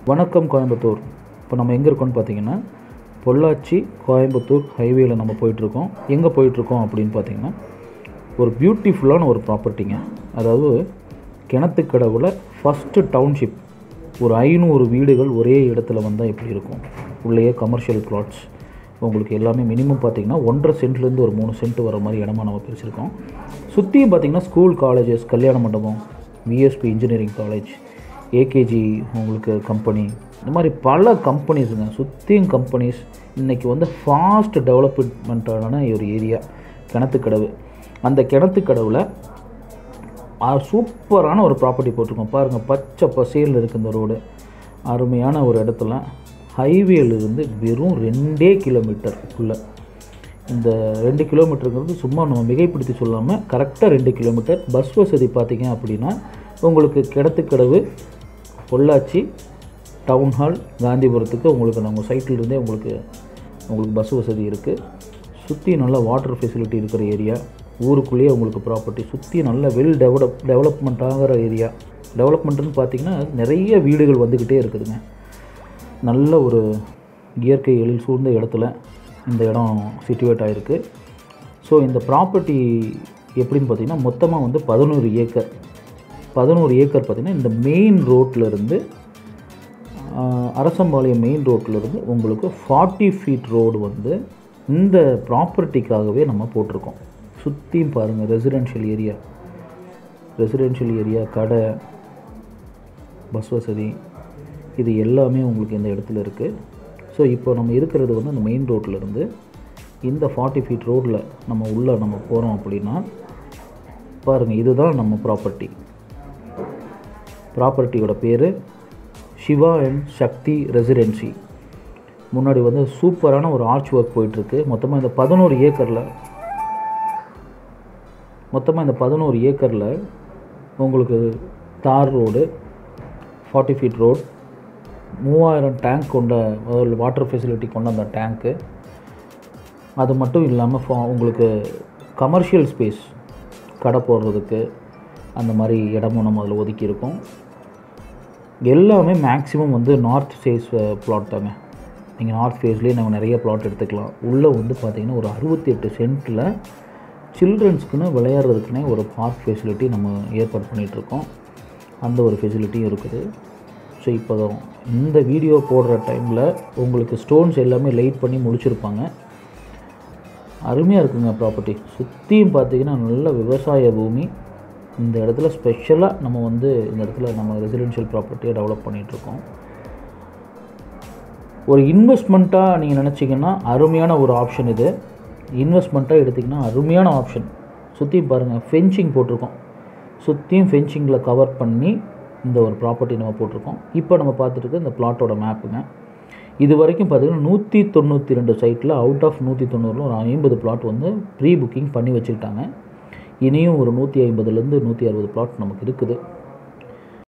வணக்கம் கோயம்புத்தூர். இப்போ நம்ம எங்கே இருக்கோம்னு பார்த்தீங்கன்னா பொள்ளாச்சி கோயம்புத்தூர் ஹைவேயில் நம்ம போயிட்டுருக்கோம். எங்கே போயிட்டுருக்கோம் அப்படின்னு பார்த்தீங்கன்னா ஒரு பியூட்டிஃபுல்லான ஒரு ப்ராப்பர்ட்டிங்க. அதாவது கிணத்துக்கடவில் ஃபஸ்ட்டு டவுன்ஷிப். ஒரு 500 வீடுகள் ஒரே இடத்துல வந்தால் எப்படி இருக்கும். உள்ளேயே கமர்ஷியல் ப்ளாட்ஸ் உங்களுக்கு எல்லாமே மினிமம் பார்த்திங்கன்னா 1.5 சென்ட்லேருந்து ஒரு 3 சென்ட் வர மாதிரி இடமா நம்ம பிரிச்சிருக்கோம். சுற்றியும் பார்த்திங்கன்னா ஸ்கூல், காலேஜஸ், கல்யாண மண்டபம், விஎஸ்பி இன்ஜினியரிங் காலேஜ், ஏகேஜி உங்களுக்கு கம்பெனி, இந்த மாதிரி பல கம்பெனிஸுங்க. சுற்றியும் கம்பெனிஸ். இன்றைக்கி வந்து ஃபாஸ்ட் டெவலப்மெண்ட்டான ஒரு ஏரியா கிணத்துக்கடவு. அந்த கிணத்துக்கடவில் சூப்பரான ஒரு ப்ராப்பர்ட்டி போட்டிருக்கோம். பாருங்கள், பச்சை பசேல் இருக்குது இந்த ரோடு. அருமையான ஒரு இடத்துல ஹைவேலிருந்து வெறும் 2 கிலோமீட்டர் உள்ள. இந்த 2 கிலோமீட்டருங்கிறது சும்மா நம்ம மிகைப்படுத்தி சொல்லாமல் கரெக்டாக 2 கிலோமீட்டர். பஸ் வசதி பார்த்திங்க அப்படின்னா உங்களுக்கு கிணத்துக்கடவு, பொள்ளாச்சி, டவுன் ஹால், காந்திபுரத்துக்கு உங்களுக்கு நம்ம சைட்டிலிருந்தே உங்களுக்கு பஸ் வசதி இருக்குது. சுற்றி நல்ல வாட்டர் ஃபெசிலிட்டி இருக்கிற ஏரியா. ஊருக்குள்ளேயே உங்களுக்கு ப்ராப்பர்ட்டி சுற்றி நல்ல டெவலப்மெண்ட் ஆகிற ஏரியா. டெவலப்மெண்ட்டுன்னு பார்த்திங்கன்னா நிறைய வீடுகள் வந்துக்கிட்டே இருக்குதுங்க. நல்ல ஒரு இயற்கை எழில் சூழ்ந்த இடத்துல இந்த இடம் சிச்சுவேட் ஆகிருக்கு. ஸோ இந்த ப்ராப்பர்ட்டி எப்படின்னு பார்த்திங்கன்னா மொத்தமாக வந்து 11 ஏக்கர். 11 ஏக்கர் பார்த்திங்கன்னா இந்த மெயின் ரோட்டிலருந்து அரசம்பாளையம் மெயின் ரோட்டிலருந்து உங்களுக்கு 40 ஃபீட் ரோடு வந்து இந்த ப்ராப்பர்ட்டிக்காகவே நம்ம போட்டிருக்கோம். சுற்றியும் பாருங்கள் ரெசிடென்ஷியல் ஏரியா, கடை, பஸ் வசதி, இது எல்லாமே உங்களுக்கு இந்த இடத்துல இருக்குது. ஸோ இப்போ நம்ம இருக்கிறது வந்து அந்த மெயின் ரோட்டிலருந்து இந்த 40 ஃபீட் ரோட்டில் நம்ம போகிறோம் அப்படின்னா பாருங்கள், இதுதான் நம்ம ப்ராப்பர்ட்டியோட பேர் சிவா அண்ட் சக்தி ரெசிடென்சி. முன்னாடி வந்து சூப்பரான ஒரு ஆர்ச் ஒர்க் போயிட்டுருக்கு. மொத்தமாக இந்த 11 ஏக்கரில் உங்களுக்கு தார் ரோடு, 40 ஃபீட் ரோடு, 3000 டேங்க் கொண்ட வாட்டர் ஃபெசிலிட்டி கொண்ட அந்த டேங்க்கு. அது மட்டும் இல்லாமல் உங்களுக்கு கமர்ஷியல் ஸ்பேஸ், கடை போடுறதுக்கு அந்த மாதிரி இடமும் நம்ம அதில் ஒதுக்கியிருக்கோம். எல்லாமே மேக்ஸிமம் வந்து நார்த் ஃபேஸ் பிளாட் தாங்க. நீங்கள் நார்த் ஃபேஸ்லேயே நம்ம நிறைய பிளாட் எடுத்துக்கலாம். உள்ளே வந்து பார்த்திங்கன்னா ஒரு 68 சென்ட்டில் சில்ட்ரன்ஸ்க்குன்னு விளையாடுறதுக்குன்னே ஒரு பார்க் ஃபெசிலிட்டி நம்ம ஏற்பாடு பண்ணிகிட்ருக்கோம். அந்த ஒரு ஃபெசிலிட்டியும் இருக்குது. ஸோ இப்போ இந்த வீடியோ போடுற டைமில் உங்களுக்கு ஸ்டோன்ஸ் எல்லாமே லைட் பண்ணி முடிச்சிருப்பாங்க. அருமையாக இருக்குங்க ப்ராப்பர்ட்டி. சுற்றியும் பார்த்திங்கன்னா நல்ல விவசாய பூமி. இந்த இடத்துல ஸ்பெஷலாக இந்த இடத்துல நம்ம ரெசிடென்ஷியல் ப்ராப்பர்ட்டியை டெவலப் பண்ணிகிட்ருக்கோம். ஒரு இன்வெஸ்ட்மெண்ட்டாக நீங்கள் நினச்சிங்கன்னா அருமையான ஒரு ஆப்ஷன் இது. இன்வெஸ்ட்மெண்ட்டாக எடுத்திங்கன்னா அருமையான ஆப்ஷன். சுற்றியும் பாருங்கள், ஃபென்சிங் போட்டிருக்கோம். சுற்றியும் ஃபென்சிங்கில் கவர் பண்ணி இந்த ஒரு ப்ராப்பர்ட்டி நம்ம போட்டிருக்கோம். இப்போ நம்ம பார்த்துட்டு இந்த பிளாட்டோட மேப்புங்க. இது வரைக்கும் பார்த்திங்கன்னா 192 சைட்டில் அவுட் ஆஃப் 190 ஒரு 50 பிளாட் வந்து ப்ரீ புக்கிங் பண்ணி வச்சுக்கிட்டாங்க. இனியும் ஒரு 150லேருந்து 160 பிளாட் நமக்கு இருக்குது.